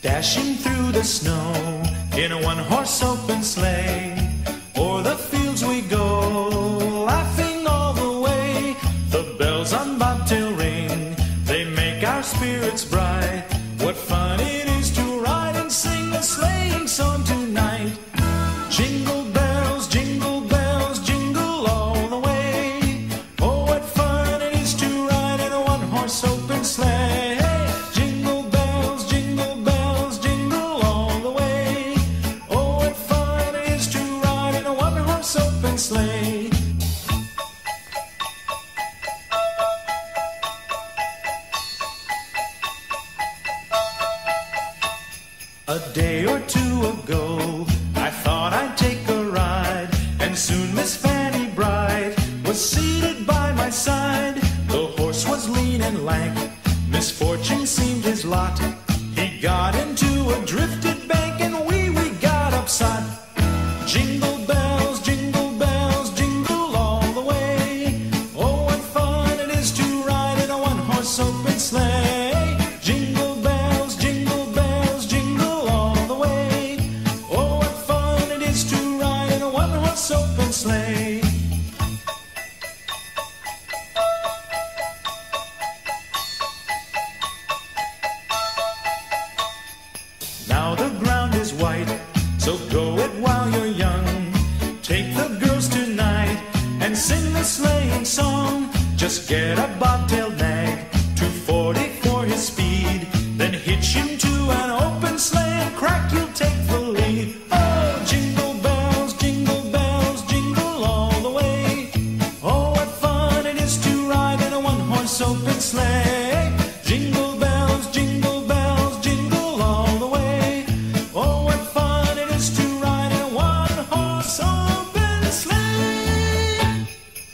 Dashing through the snow in a one-horse open sleigh. O'er the fields we go, laughing all the way. The bells on bobtail ring, they make our spirits bright. What fun it is to ride and sing a sleighing song tonight. Jingle bells, jingle bells, jingle all the way. Oh, what fun it is to ride in a one-horse open sleigh. Jingle bells, jingle bells, jingle all the way. Oh, what fun it is to ride in a one-horse open sleigh. A day or two ago, I thought I'd take a ride, and soon Miss Fanny Bright was seated by my side. The horse was lean and lank, misfortune seemed his lot. He got into a drifted bank, and we got upset. Jingle bells, jingle all the way. Oh, what fun it is to ride in a one-horse open sleigh. Jingle bells, jingle all the way. Oh, what fun it is to ride in a one-horse open sleigh. Now the ground is white, so go it while you're young. Take the girls tonight and sing the sleighing song. Just get a bobtailed nag, 240 for his speed. Then hitch him to an open sleigh and crack, you'll take the lead. Oh, jingle bells, jingle all the way. Oh, what fun it is to ride in a one-horse open sleigh. Jingle bells, jingle all the way. Oh, what fun it is to ride in a one-horse open sleigh.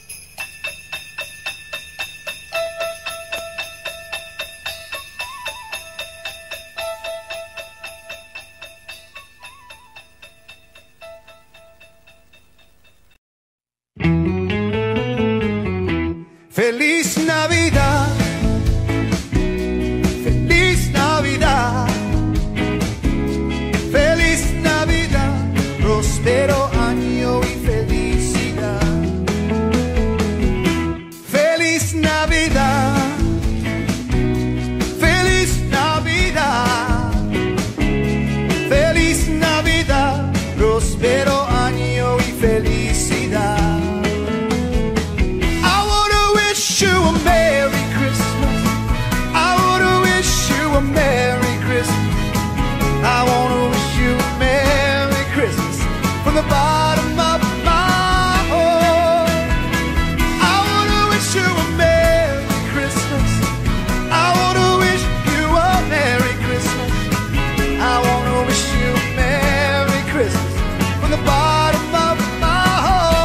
Feliz Navidad, feliz Navidad, feliz Navidad, próspero año y felicidad. Feliz Navidad, feliz Navidad, feliz Navidad, próspero año y felicidad. You a Merry Christmas. I wanna wish you a Merry Christmas. I wanna wish you a Merry Christmas from the bottom of my heart. I wanna wish you a Merry Christmas. I wanna wish you a Merry Christmas. I wanna wish you a Merry Christmas from the bottom of my heart.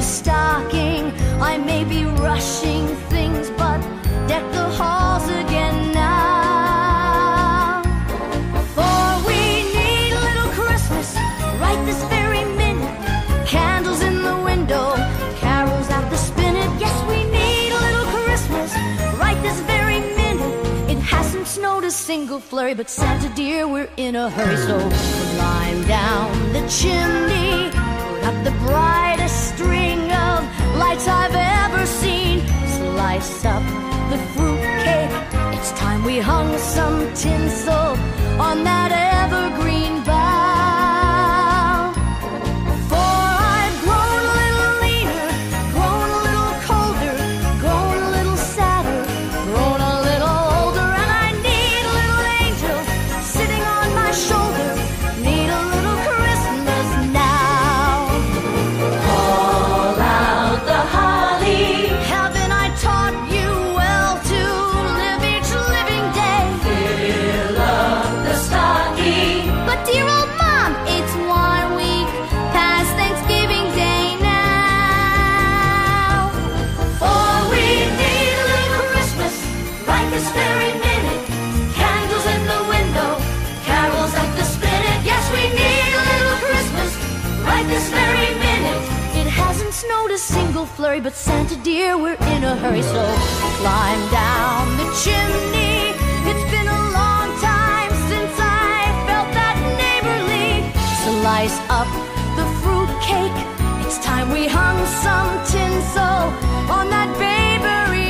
the stocking. I may be rushing things, but deck the halls again now. For we need a little Christmas right this very minute. Candles in the window, carols at the spinet. Yes, we need a little Christmas right this very minute. It hasn't snowed a single flurry, but Santa dear, we're in a hurry. So climb down the chimney, put up the brightest string of lights I've ever seen. Slice up the fruitcake, it's time we hung some tinsel on that evergreen bough. For I've grown a little leaner, grown a little colder, grown a little sadder, grown a little older, and I need a little angel sitting on my shoulder. Need a little Christmas now. Call out the holly. Haven't I taught you well to live each living day? Fill up the stocking. But dear old Mom, it's 1 week past Thanksgiving Day now. For we need a little Christmas right this very minute. Candles in the window, carols at the spinet. Yes, we need a little Christmas right this very minute. It hasn't snowed a single flurry, but Santa dear, we're in a hurry. So climb down the chimney. It's been a long time since I felt that neighborly. Slice up the fruitcake, it's time we hung some tinsel on that babery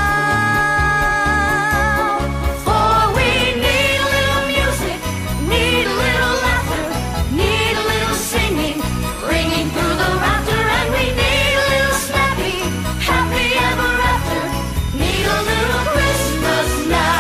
bough. For we need a little music, need a little laughter, need a little singing, ringing through the rafter, and we need a little snappy, happy ever after. Need a little Christmas now.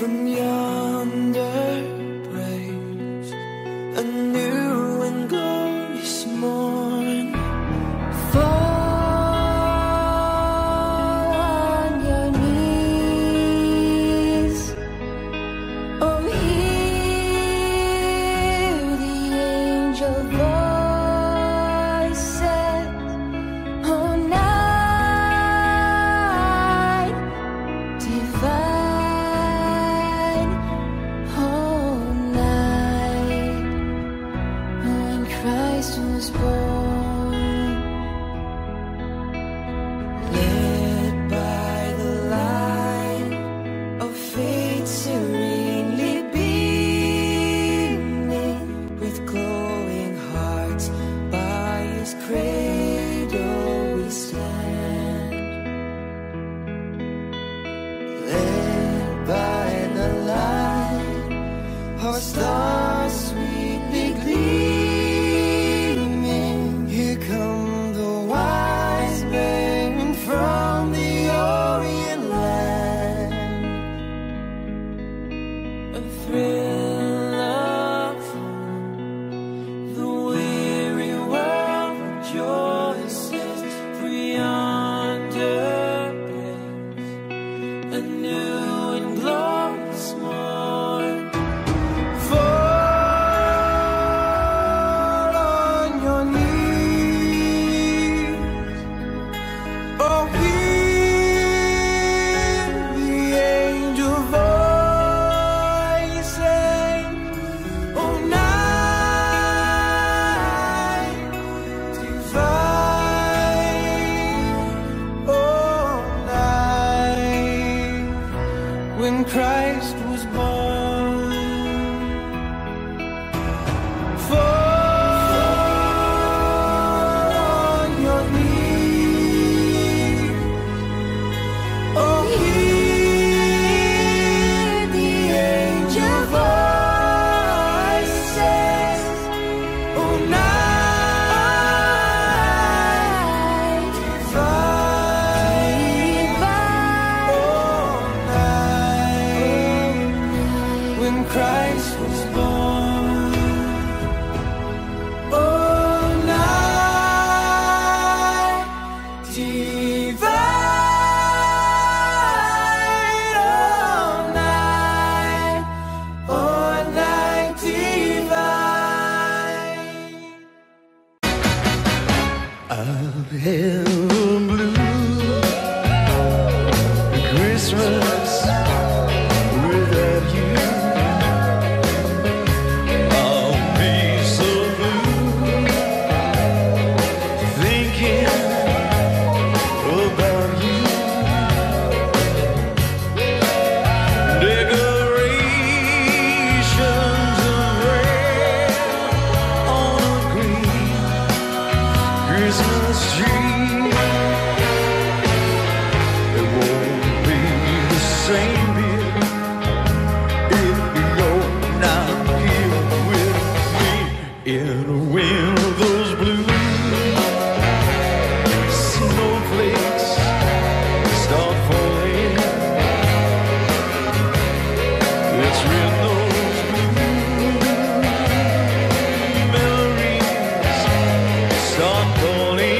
from yonder breaks a new and glorious morn. Fall on your knees. Oh, hear the angel voices. Oh, night divine. Oh, night when Christ was born. Led by the light of faith serenely beaming, with glowing hearts by his cradle we stand. Led by the light, our stars sweetly gleaming, here come the wise men from the Orient land. A thrill of hope, the weary world rejoices, for yonder breaks a new and glorious morn. Fall on your knees. Oh, hear the angel voices. Oh, night divine. Oh, night when Christ was born. Fall on your knees. Oh, hear the angel voices. Oh, night divine. Oh, night when Christ was born. Oh, night divine. Oh, night divine. I'll have blue Christmas without you. I'll be so blue thinking about you. Decorations of red on a green Christmas tree. It won't be the same, dear, if you're not here with me. In a wind of those blue snowflakes start falling. It's when those blue memories start calling.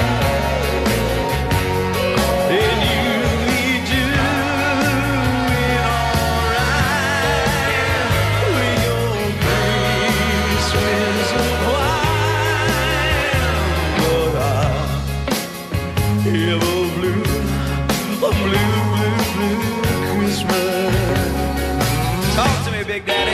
And you do it alright with your Christmas wine. But I have a blue Christmas. Talk to me, Big Daddy.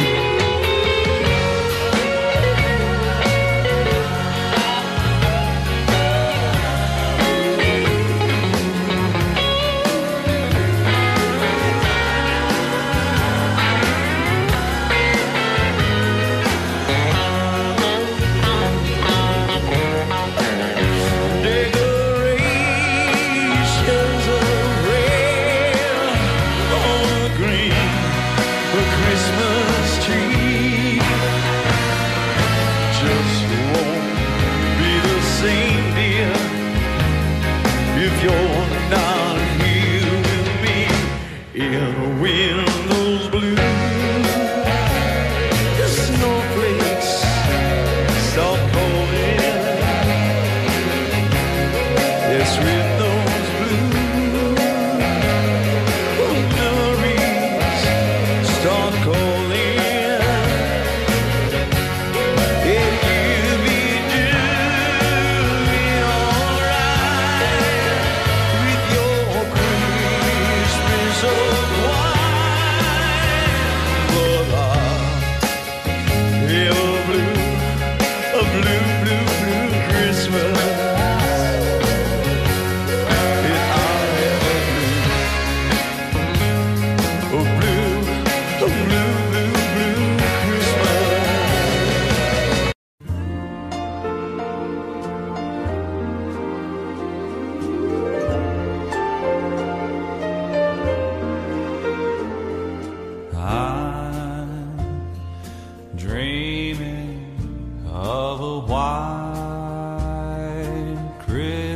Decorations of red on a green for Christmas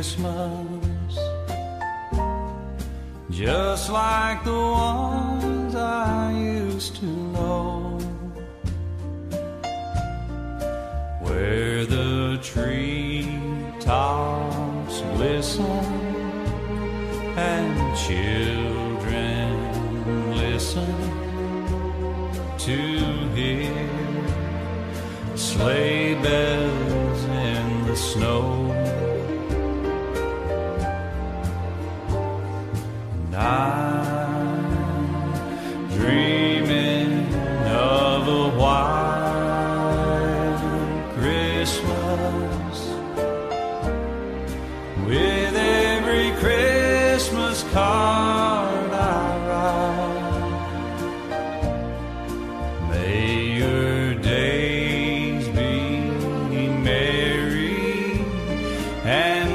Christmas, just like the ones I used to know, where the treetops glisten and children listen to hear sleigh bells in the snow. And I'm dreaming of a white Christmas, with every Christmas card I write. May your days be merry and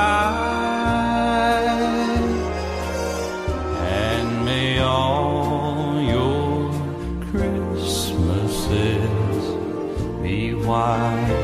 bright, and may all your Christmases be white.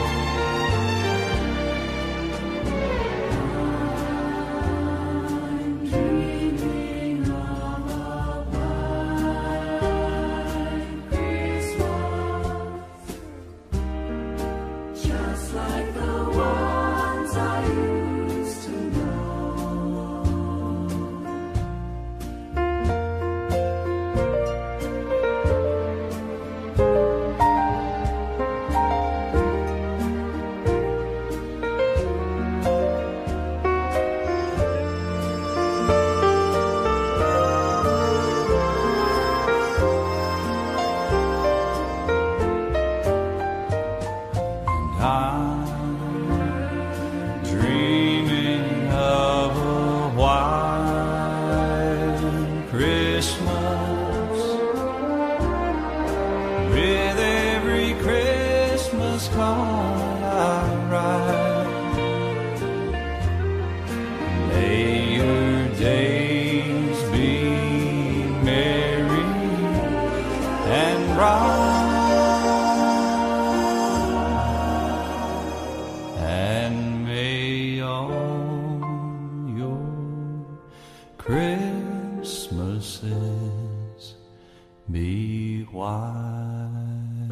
Christmases be white.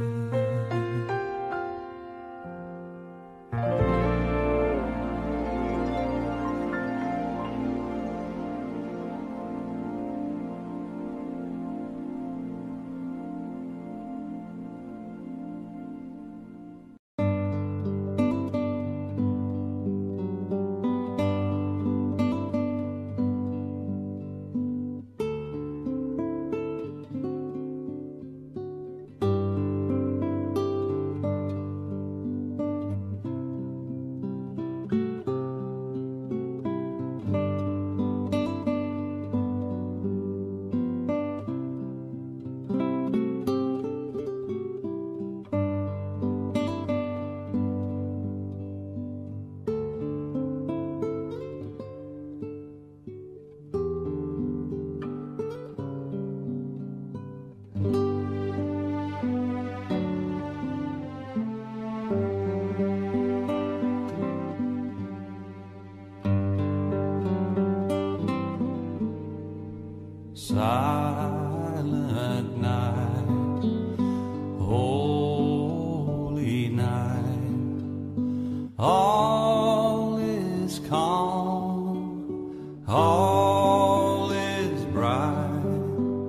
Silent night, holy night, all is calm, all is bright,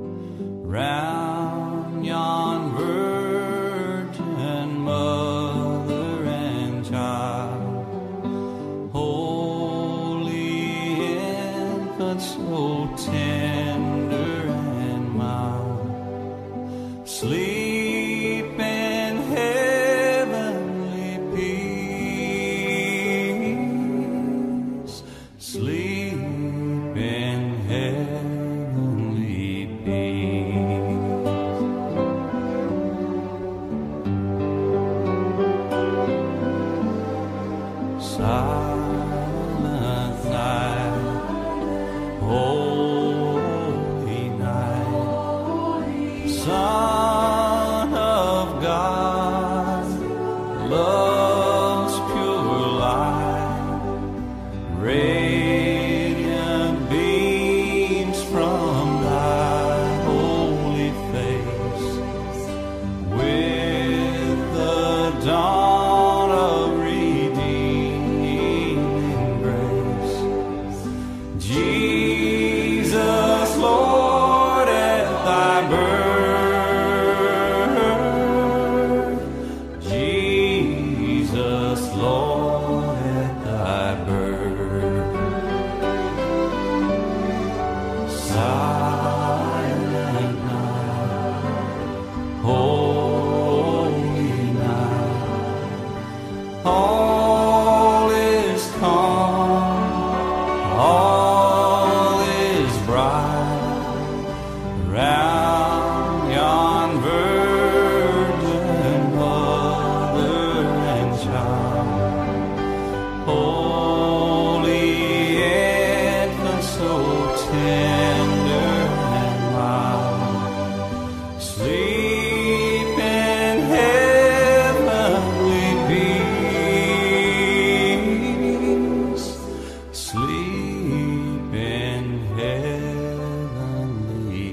round yon virgin mother and child, holy infant so tender and mild, sleep in heavenly peace, sleep in heavenly peace. Silent night, holy night, sun all is bright round yon virgin mother and child. Holy infant, so tender and mild, sleep in heavenly peace, sleep in heavenly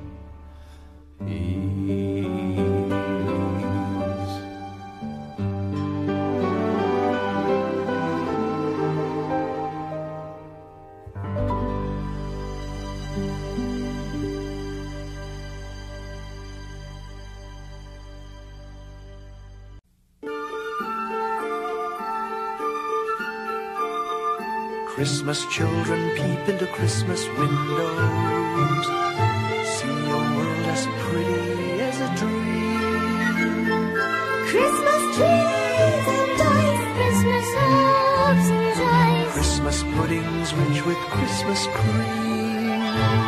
peace. Christmas children peep into Christmas windows, see your world as pretty as a dream. Christmas trees and dice, Christmas hopes and joys. Christmas puddings rich with Christmas cream.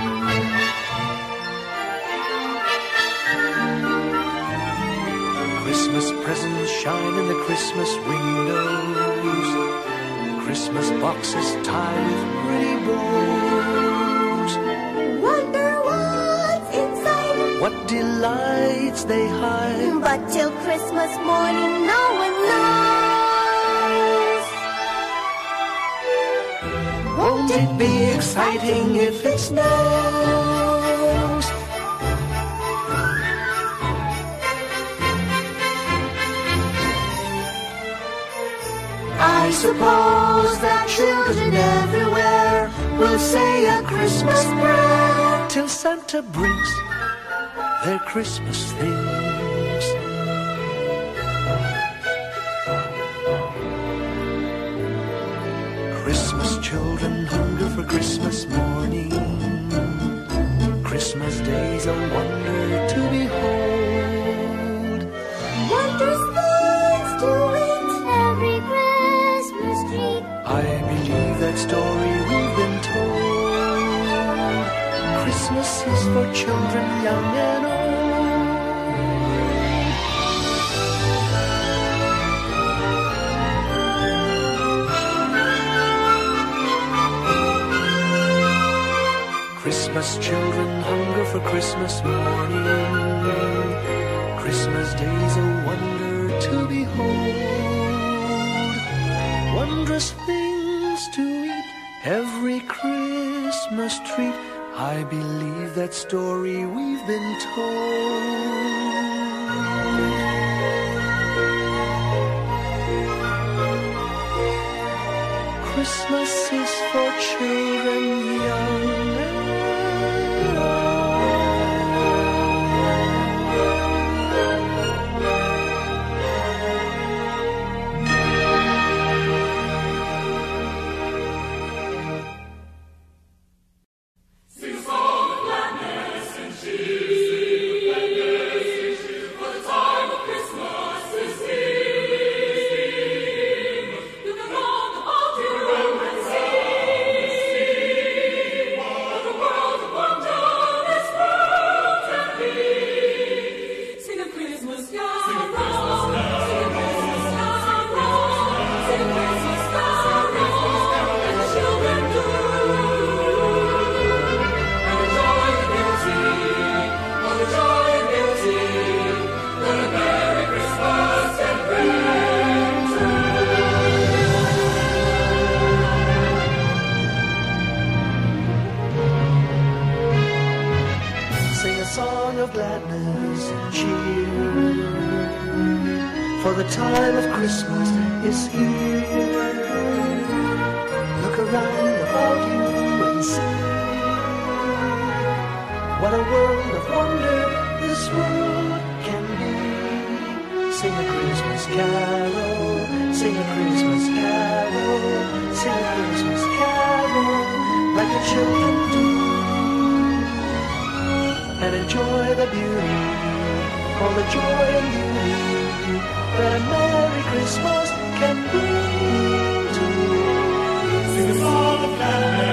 Christmas presents shine in the Christmas windows, Christmas boxes tied with pretty bows. Wonder what's inside, What delights they hide. but till Christmas morning no one knows. Won't it be exciting if it snows? I suppose that children everywhere will say a Christmas prayer till Santa brings their Christmas things. Christmas children hunger for Christmas morning. Christmas day's a wonder to behold. Wondrous things to eat, every Christmas treat. I believe that story we've been told. Christmas is for children young and old. Christmas children hunger for Christmas morning. Christmas day's a wonder to behold. Wondrous things to eat, every Christmas treat. I believe that story we've been told. Christmas is for children young and of gladness and cheer, for the time of Christmas is here. Look around about you and see what a world of wonder this world can be. Sing a Christmas carol, sing a Christmas carol, sing a Christmas carol like the children do, and enjoy the beauty, all the joy and beauty that a Merry Christmas can bring to you. Sing a song of gladness.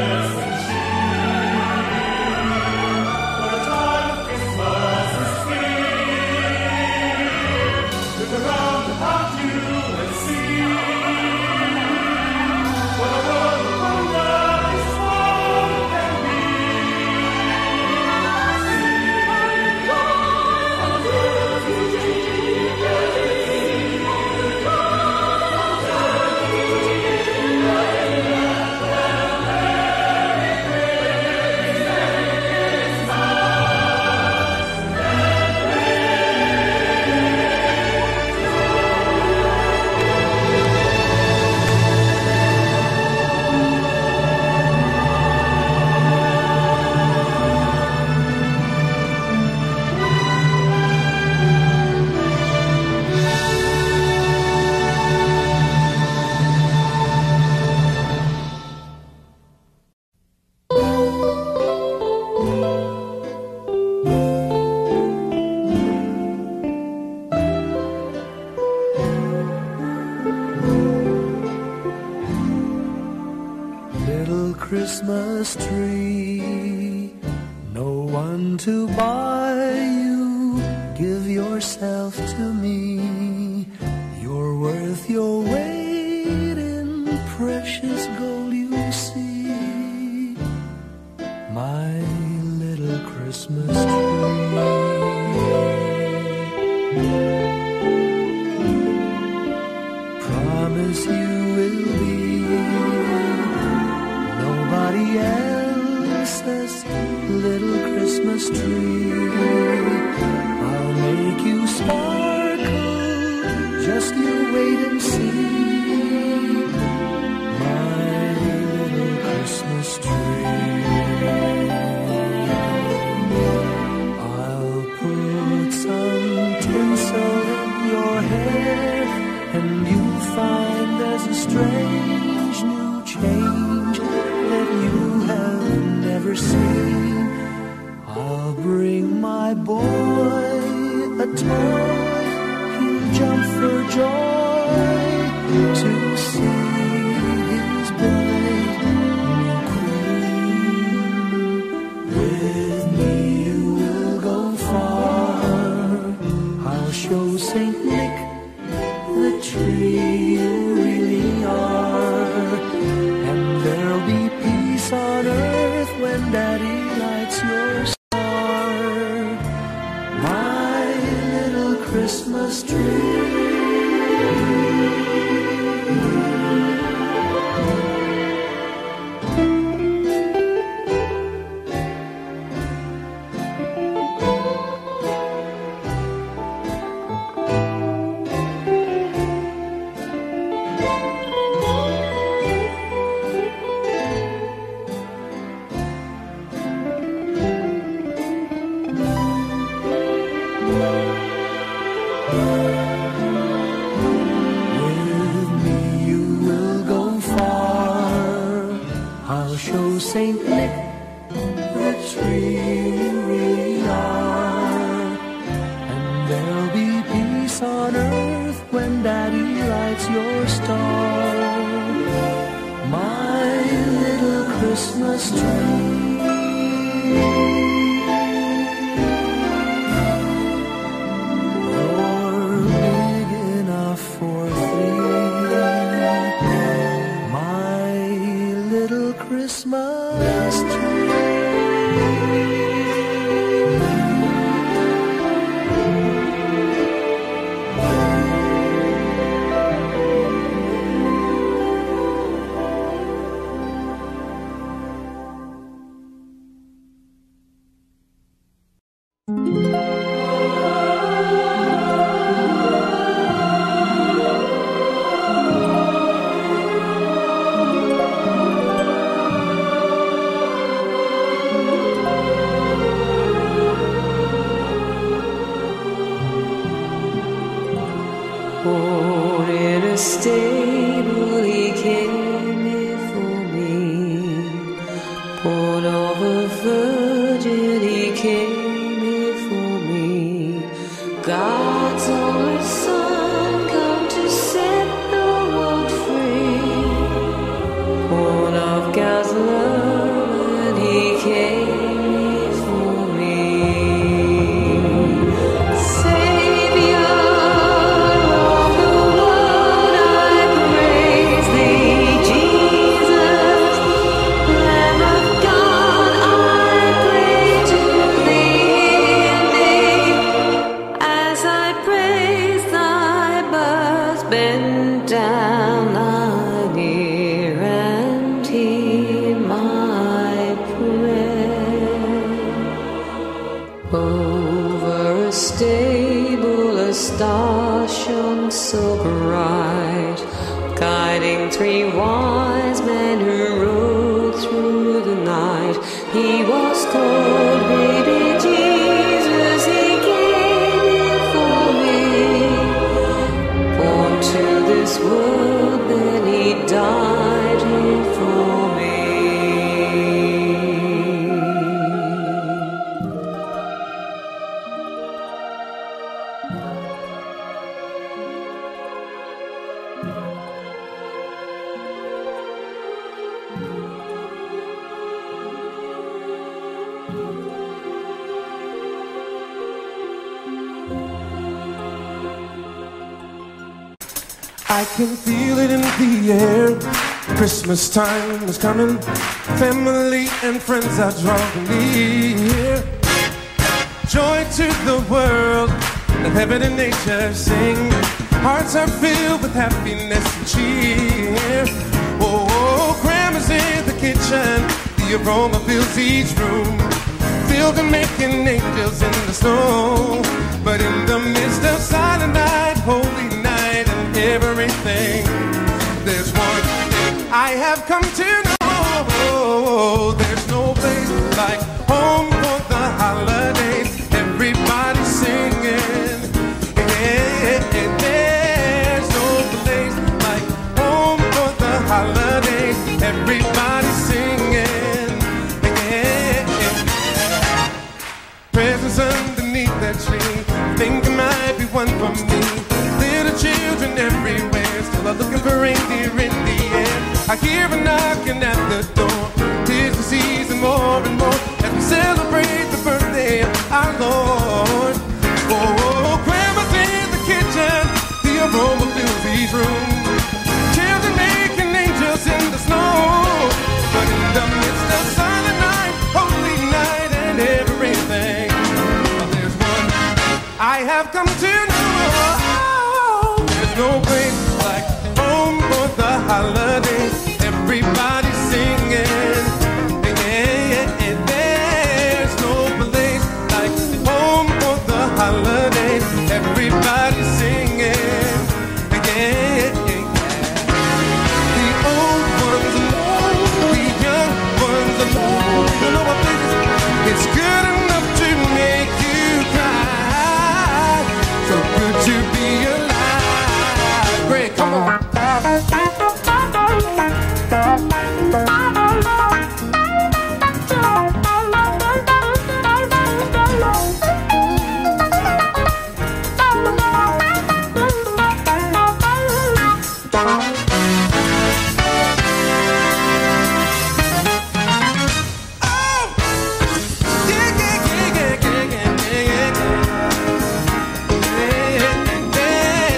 little Christmas tree. No one to buy you, give yourself to me. You're worth your weight in precious gold, you see. My little Christmas tree. Promise you will be nobody else's little Christmas tree. I'll make you sparkle, just you wait and see. My little Christmas tree. I'll put some tinsel in your hair, and you'll find there's a strange new change that you have never seen. I'll bring my boy a toy, he'll jump for joy to see his bright new queen. With me you will go far, I'll show Saint Nick the tree you really are, and there'll be peace on earth when Daddy lights your star. My little Christmas tree. Saint Nick, the tree you really are, and there'll be peace on earth when Daddy lights your star. My little Christmas tree. You're big enough for three. My little Christmas tree. Born in a stable, he came here for me. Born of a virgin, he came here for me. God's only Son, come to set the world free. Born of God's love, and he came here for me. Savior of the world, I praise thee, Jesus. Lamb of God, I pray to thee. As I praise thy birth, bend down thine ear and hear my prayer. Over a stable, a star shone so bright, guiding three wise men who rode through the night. He was called Baby Jesus, he came here for me. Born to this world, then he died here for me. I can feel it in the air. Christmas time is coming. Family and friends are drawing near. Joy to the world, let heaven and nature sing. Hearts are filled with happiness and cheer. Oh, Grandma's in the kitchen. The aroma fills each room, filled and making angels in the snow. But in the midst of silent night, holy night, and everything, there's one thing I have come to know. There's no place like home for the holidays. Everybody's singing. There's no place like home for the holidays. Everybody's singing. Presents underneath that tree. Think it might be one for me. Little children everywhere, still are looking for reindeer in the air. I hear a knocking at the door. 'Tis the season more and more as we celebrate the birthday of our Lord. Oh, Grandma's in the kitchen. The aroma fills each room. Children making angels in the snow. But in the midst of silent night, holy night, and everything, there's one I have come to know. There's no place like home for the holidays. Everybody's singing. There's no place like home for the holidays. Everybody's singing. The old ones alone, the young ones alone. You know what this is? It's good enough to make you cry. So good to be alive. Great, come on.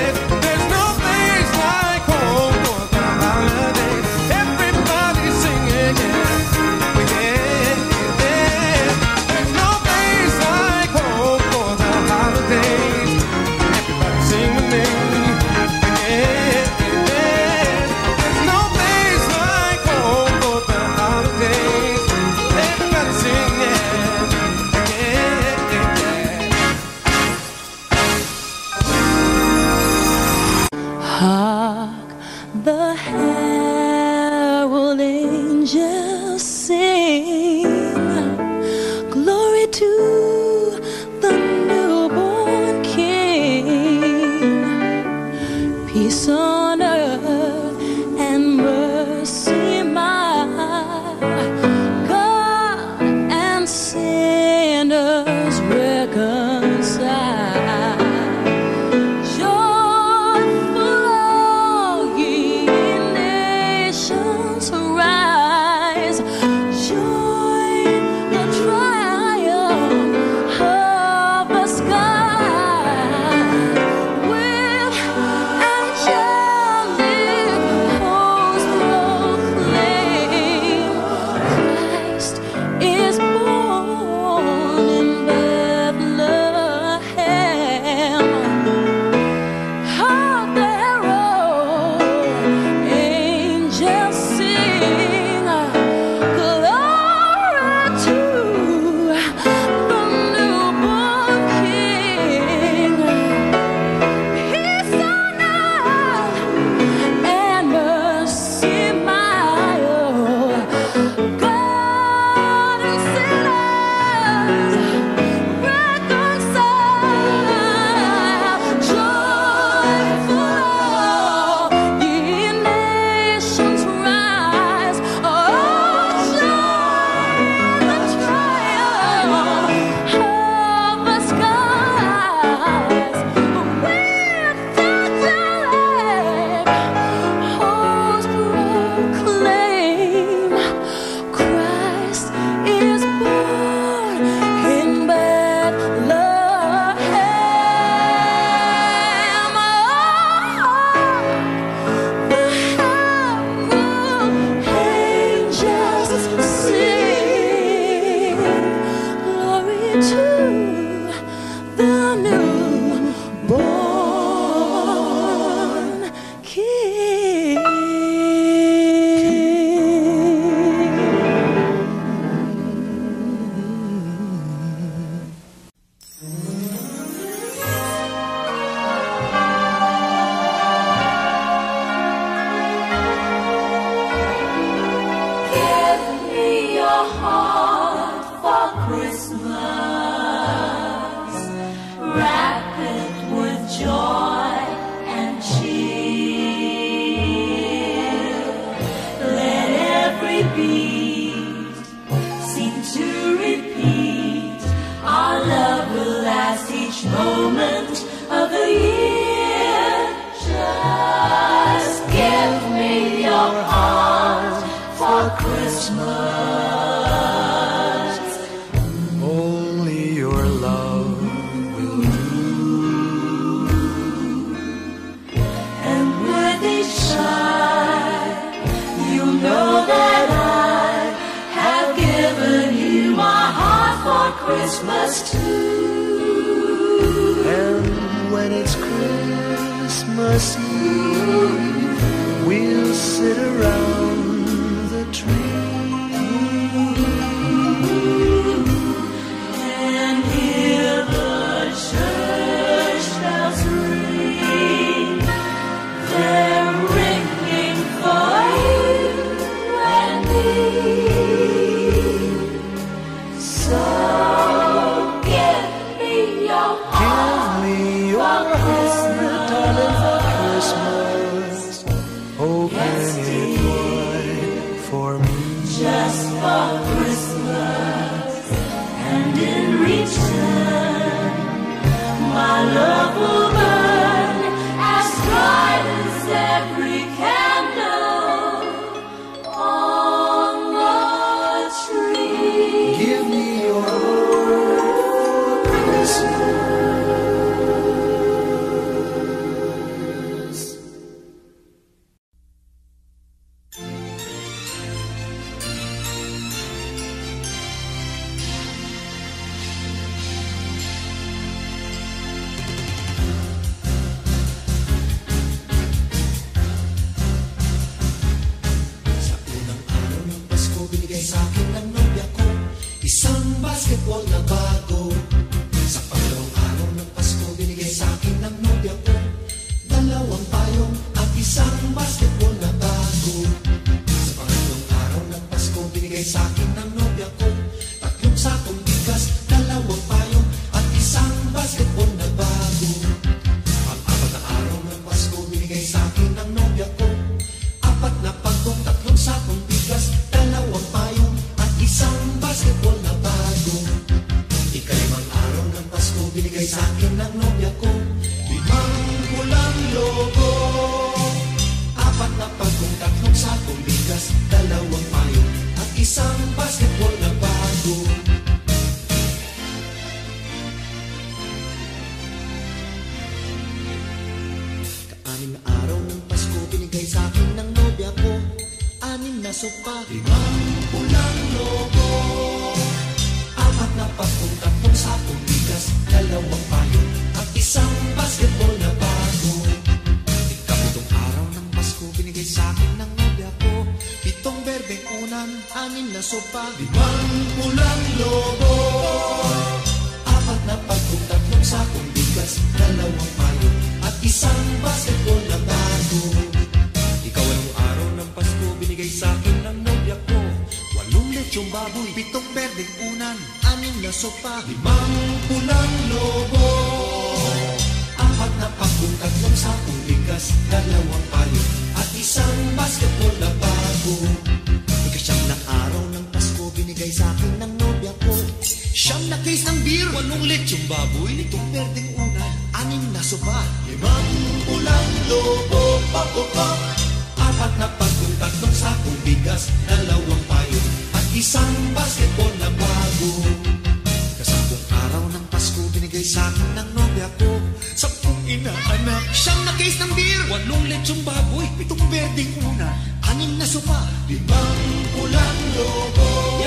There's no place like home for the holidays. Everybody's singing. Give me your heart for Christmas. Wrap it with joy and cheer. Let every beat seem to repeat. Our love will last each moment of the year. Just give me your heart for Christmas. Only your love will do. And with each sigh, you'll know that I have given you my heart for Christmas too. And when it's Christmas Eve, we'll sit around the tree and hear the church bells ring. They're ringing for you and me. So give me your heart. Give me your heart, darling, for Christmas. Open it wide for me. Just for Christmas, and in return, my love will burn as bright as every candle on the tree. Give me your heart for Christmas. Isang basketball na bago. Sa pangalawang araw ng Pasko, binigay sa akin ng nobya ko 2 payong at isang basketball na bago. Sa pangalawang araw ng Pasko, binigay sa akin ng nobya ko 3 sakong bigas, 2 payong at isang basketball na bago. Pang-apat na araw ng Pasko, binigay sa akin ng nobya ko 4 na pagkong, 3 sakong bigas, 2 payong at isang basketball na bago. Ikalimang araw ng Pasko, binigay sa akin ng nobya ko 5 pulang logo, 4 na pagkong, 3 sakong bigas, 2 payong at isang basketball na bago. Kaanim na araw ng Pasko, binigay sa akin ng nobya ko 6 na sopa, 5 pulang logo, 4 na pagkong, 3 sakong bigas, 2 payong at isang basketball na bago. Ikapitong araw ng Pasko, binigay sa akin ng nobya ko 7 berbeng unan, 6 na sopa, 5 pulang logo, 4 na pagkong, 3 sakong bigas, 2 payong at isang basketball na bago. Ikawalang araw ng Pasko, binigay sa akin ng nobya ko 8 lechong baboy, 7 berdeng unan, 6 na sopa, 5 pulang logo, 4 na pagkong, 3 sakong bigas, 2 payong at isang basketball na bago. Ikasyam na araw ng Pasko, binigay sa akin ng nobya ko 9 na case ng beer, 8 lechong baboy, 7 berdeng unan, 6 na sopa, 5 pulang logo, 4 na pagkong, 3 sakong bigas, 2 payong at isang basketball na bago. Ika-10 araw ng Pasko, binigay sa akin ng nobya ko 10 inaanak, 9 na case ng beer, 8 lechong baboy, 7 berdeng unan, 6 na sopa, 5 pulang logo,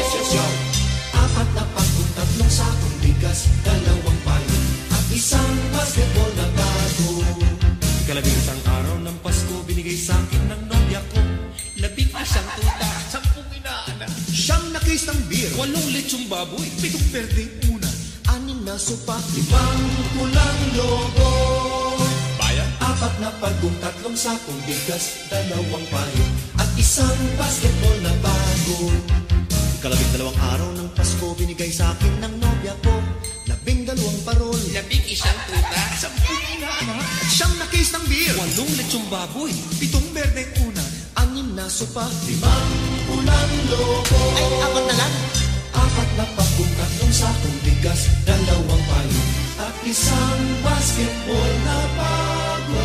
4 na pagkong, 3 sakong bigas, 2 payong at isang basketball na bago. Ika-11 araw ng Pasko, binigay sa akin ng nobya ko 11 tuta, 10 inaanak, 9 na case ng beer, 8 lechong baboy, 7 berdeng unan, 6 na sopa, 5 pulang logo, bayan, 4 na pagkong, 3 sakong bigas, 2 payong at isang basketball na bago. Ikalabing-dalawang araw ng Pasko, binigay sa akin ng nobya ko 12 parol, 11 tuta, 10 inaanak, at 9 na case ng beer, 8 lechong baboy, 7 berdeng una, 6 na sopa, 5 ulang lobo. Ay, 4 na lang. 4 na pagkong, 3 sakong bigas, 2 payo, at isang basketball na bago.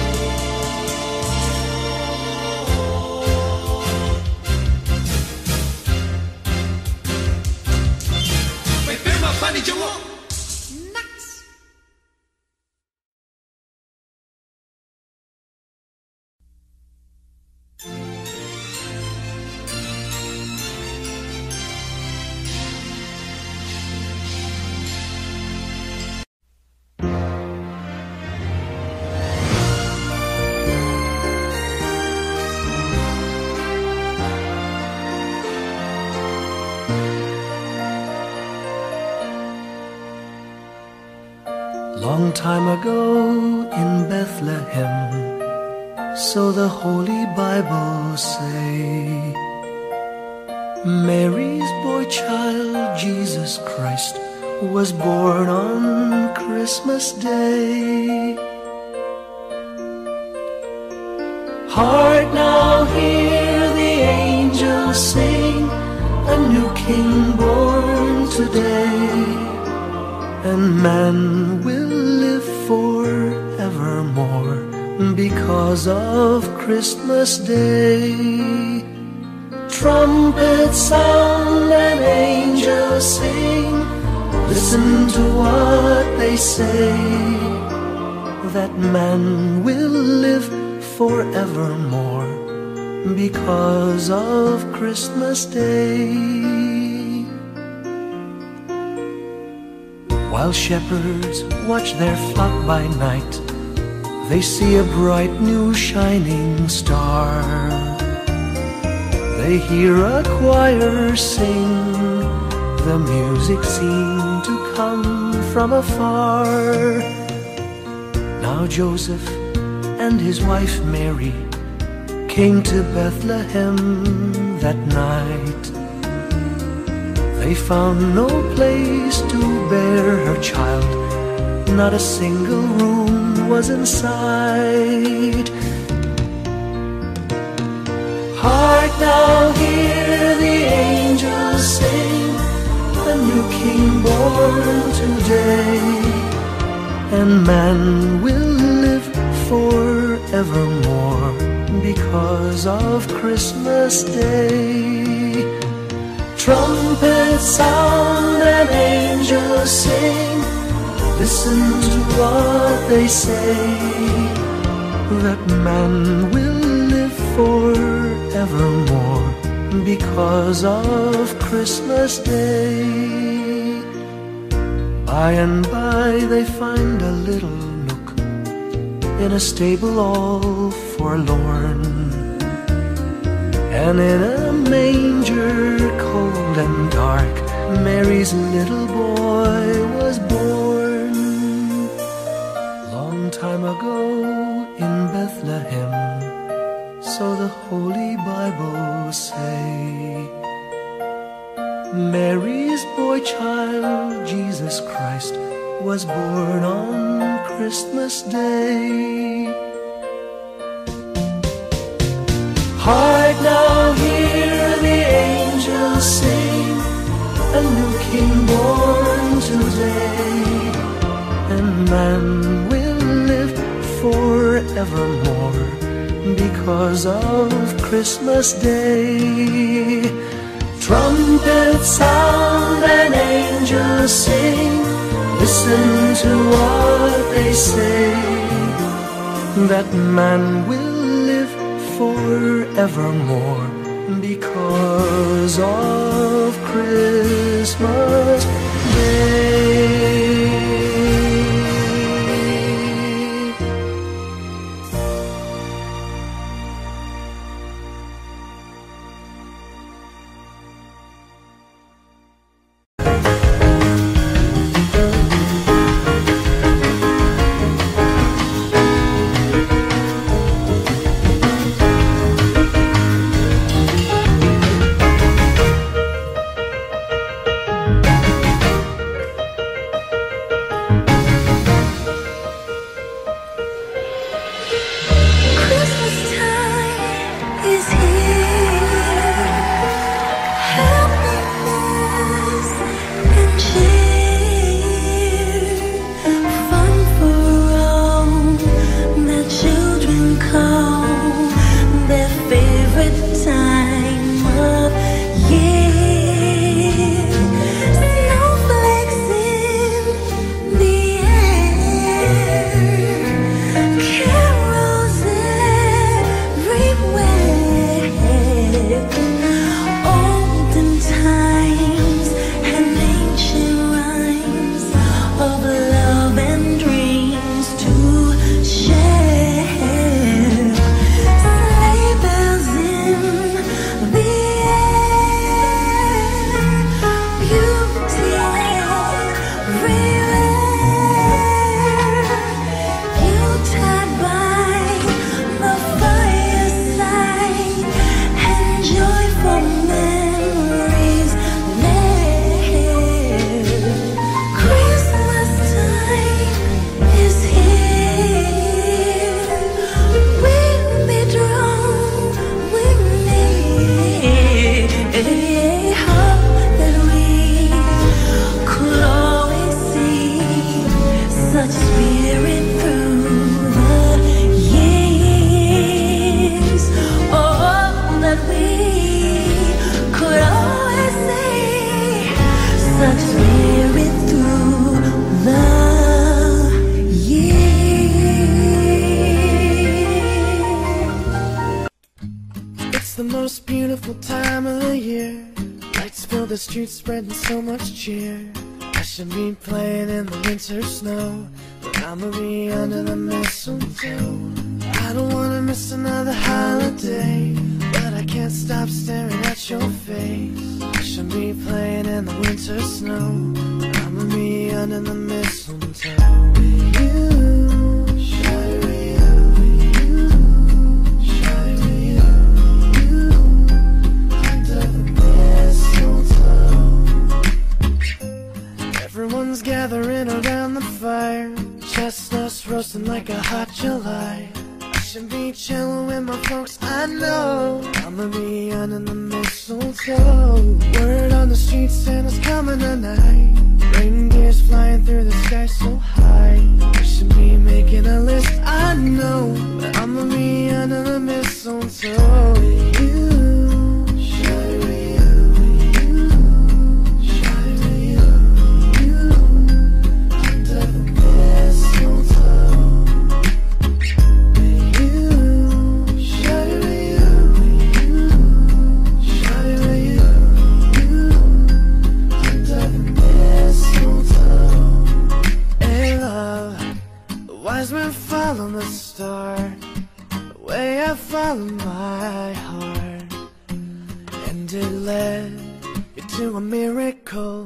May pirma pa ni Jomo. Long time ago in Bethlehem, so the Holy Bible say, Mary's boy child, Jesus Christ, was born on Christmas Day. Hark now, hear the angels sing, a new King born today. And man will live forevermore because of Christmas Day. Trumpets sound and angels sing, listen to what they say, that man will live forevermore because of Christmas Day. While shepherds watch their flock by night, they see a bright new shining star. They hear a choir sing, the music seemed to come from afar. Now Joseph and his wife Mary came to Bethlehem that night. They found no place to bear her child, not a single room was in sight. Hark now, hear the angels sing, a new King born today, and man will live forevermore because of Christmas Day. Trumpets sound and angels sing, listen to what they say, that man will live forevermore because of Christmas Day. By and by they find a little nook in a stable all forlorn, and in a manger cold and dark, Mary's little boy was born. Long time ago in Bethlehem, so the Holy Bible say, Mary's boy child, Jesus Christ, was born on Christmas Day. Hark now, hear the angels sing, a new King born today, and man will live forevermore because of Christmas Day. Trumpets sound and angels sing, listen to what they say, that man will live forevermore because of Christmas Day. the streets spreading so much cheer. I should be playing in the winter snow, but I'ma be under the mistletoe. I don't wanna miss another holiday, but I can't stop staring at your face. I should be playing in the winter snow, but I'ma be under the mistletoe. You, shine-a-ray-o, you, shine-a-ray-o, you, under the mistletoe. Everyone's gathering around the fire, chestnuts roasting like a hot July. I should be chillin' with my folks, I know. I'ma be under the mistletoe. Word on the street, Santa's coming tonight. Reindeers flying through the sky so high. I should be making a list, I know, but I'ma be under the mistletoe. You, shine-a-ray-o, you, shine-a-ray-o, you, under the mistletoe. You, shine-a-ray-o, you, shine-a-ray-o, you, under the mistletoe. Hey love, the wise men follow the star, the way I follow my heart, and it led you to a miracle.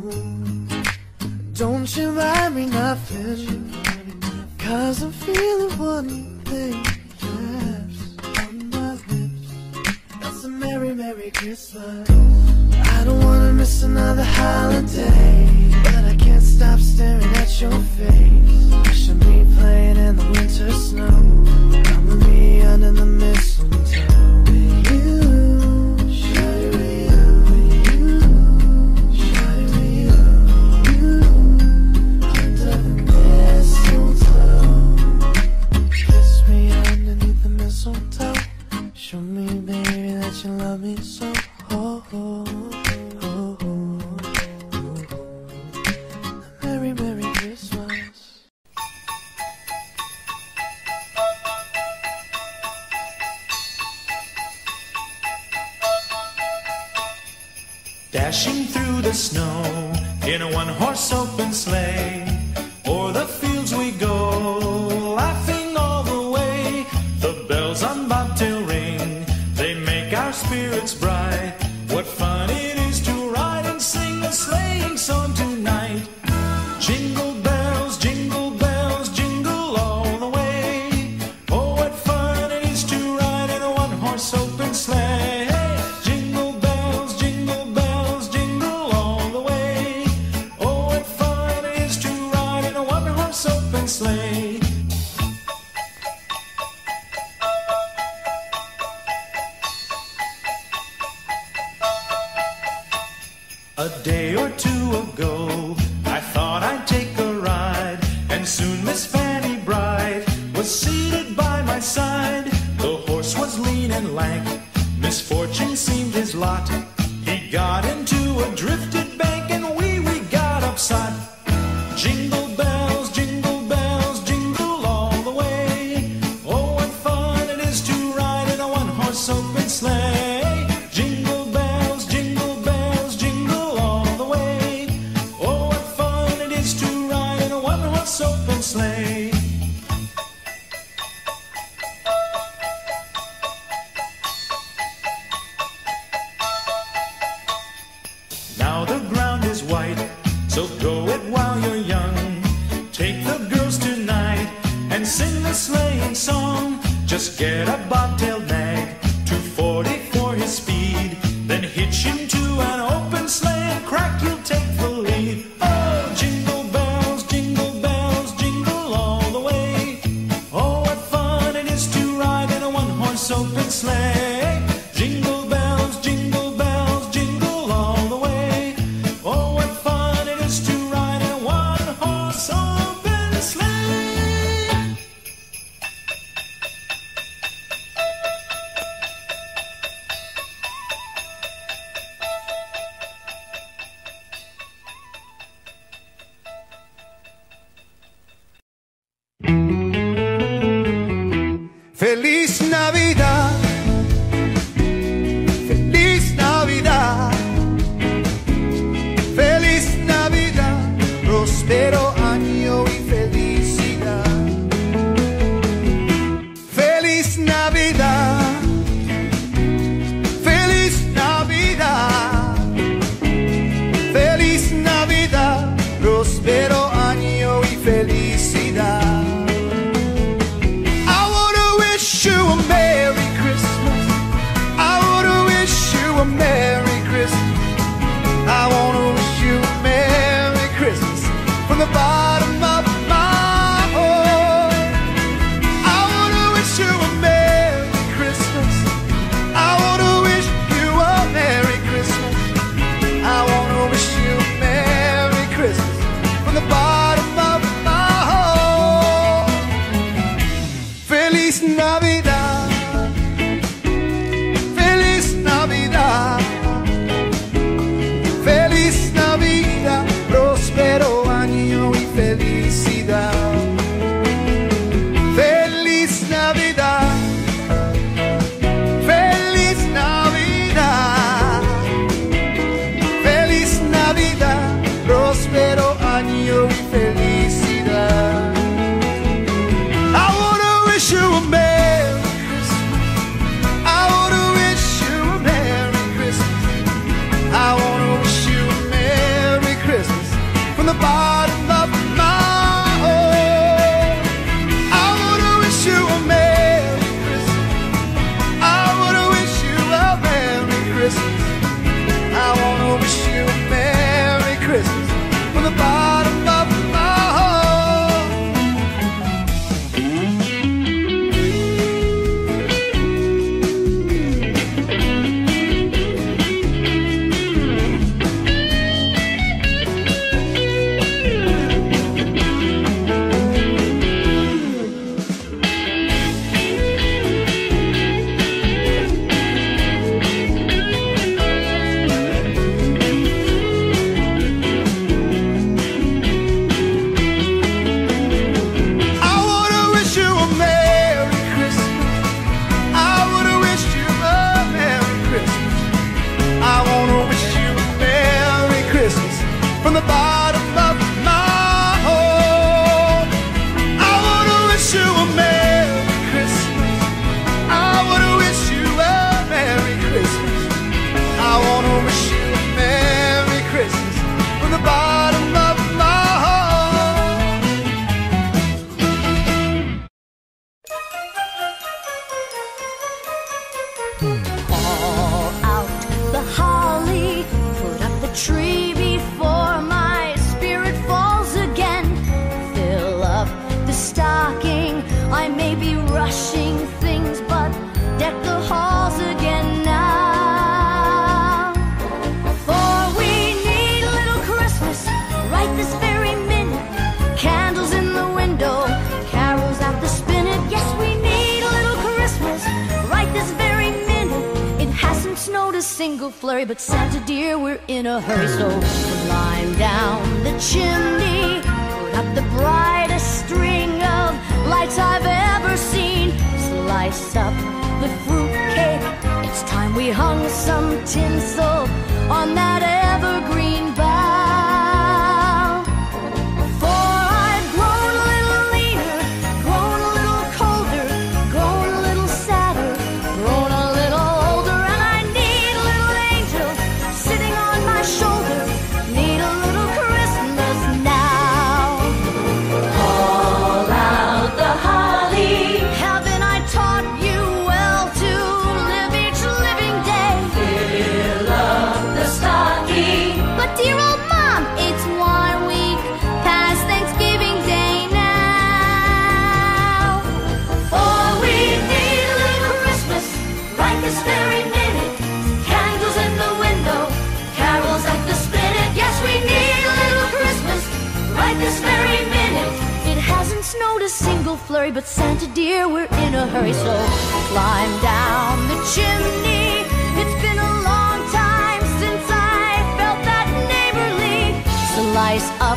Don't you buy me nothing, 'cause I'm feeling one thing, yes, on my lips. That's a Merry, Merry Christmas. I don't wanna miss another holiday, but I can't stop staring at your face. I should be playing in the winter snow, I'ma be under the mistletoe. You, shine-a-ray-o, you, shine-a-ray-o, you, under the mistletoe. Kiss me underneath the mistletoe. Show me, baby, that you love me so. Oh, oh, oh, oh, oh. Merry, Merry Christmas. Dashing through the snow in a one-horse open sleigh, o'er the fields we go, laughing all the way. The bells on bobtail ring, they make our spirits bright. What fun it is to ride and sing a sleighing song tonight. Jingle bells, jingle all the way. Oh, what fun it is to ride in a one-horse open sleigh. Jingle bells, jingle all the way. Oh, what fun it is to ride in a one-horse open sleigh. A day or two ago, I thought I'd take a ride, and soon Miss Fanny Bright was seated by my side. The horse was lean and lank, misfortune seemed his lot. He got into a drifted bank, and we got upset. Jingle bells, jingle all the way. Oh, what fun it is to ride in a one-horse open sleigh. Jingle bells, jingle all the way. Oh, what fun it is to ride in a one-horse open sleigh. Now the ground is white, so go it while you're young. Take the girls tonight and sing the sleighing song. Just get a bobtail nag, 240 for his speed, then hitch him to an open sleigh and crack, you'll take the lead. Oh, jingle bells, jingle all the way. Oh, what fun it is to ride in a one-horse open sleigh. Jingle bells, jingle all the way. Oh, what fun it is to ride in a one-horse open sleigh. single flurry, but Santa dear, we're in a hurry. So climb down the chimney, put up the brightest string of lights I've ever seen. Slice up the fruitcake, it's time we hung some tinsel on that evergreen bough. For I've grown a little leaner, grown a little colder, grown a little sadder, grown a little older, and I need a little angel sitting on my shoulder, need a little Christmas now. Call out the holly, haven't I taught you well to live each living day? Fill up the stocking. But dear old Mom, it's 1 week past Thanksgiving Day now. For we need a little Christmas right this very minute. Candles in the window, carols at the spinet. Yes, we need a little Christmas right this very minute. It hasn't snowed a single flurry, but Santa dear, we're in a hurry. So climb down the chimney. It's been a long time since I felt that neighborly. Slice